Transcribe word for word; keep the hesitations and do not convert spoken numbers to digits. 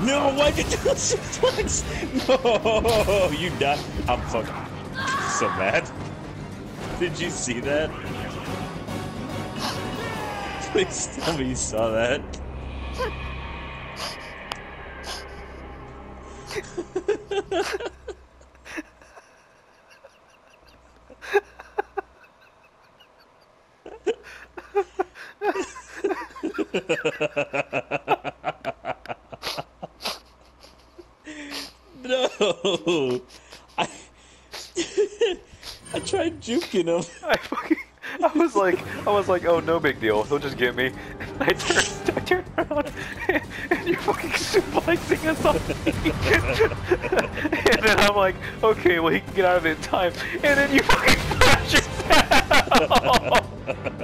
No, why'd you do a suplex? No, you died. I'm fucking so mad. Did you see that? Please tell me you saw that. No, I I tried juking him. I fucking, I was like, I was like, oh, no big deal, he'll just get me. And I turned, I turned around, and, and you're fucking suplexing us on me. And then I'm like, okay, well he can get out of it in time. And then you fucking flash yourself.